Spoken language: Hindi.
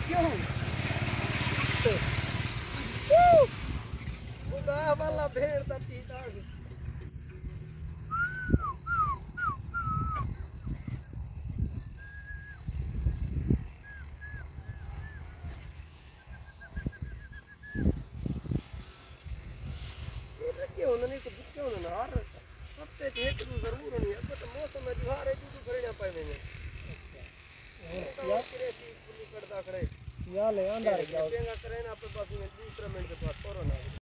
क्यों उड़ा वाला भेड़ दा तीता क्यों नहीं तो क्यों ना हर हफ्ते एक दो जरूर होनी है तो मौसम में जुहार है दूध भरना पाएंगे यार कृषि फुल करदा खड़े सियाल है अंदर जाओ पेंगा करे ना पे पास में दूसरा मिनट के बाद कोरोना